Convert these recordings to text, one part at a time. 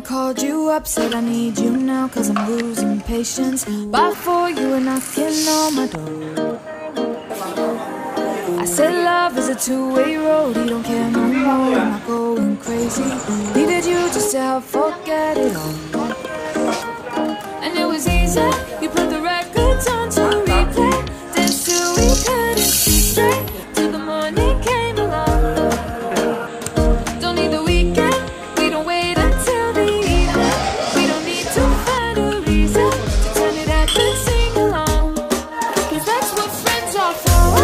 I called you up, said I need you now, cause I'm losing patience. By 4 you were knocking on my door. I said love is a two-way road, you don't care no more, am I going crazy? Needed you just to help forget it all. And it was easy, you put the records on to replay. Danced till we couldn't see straight, till the morning came along. Don't need the weekend, we don't wait until the evening. We don't need to find a reason to turn it up and sing along, cause that's what friends are for.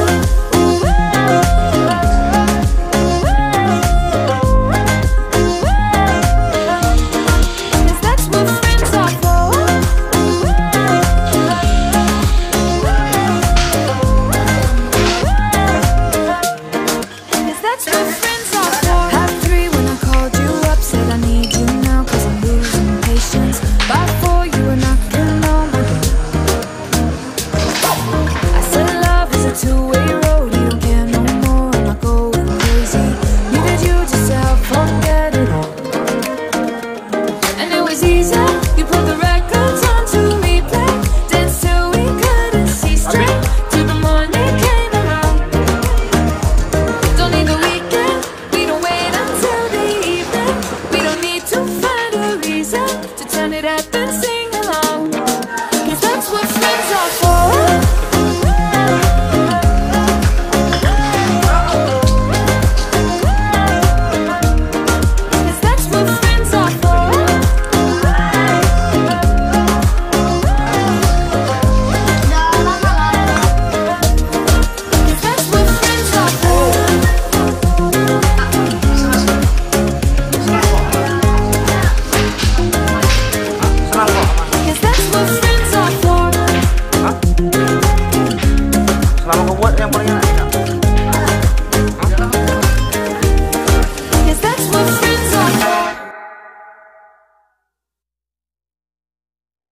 Selama kau buat yang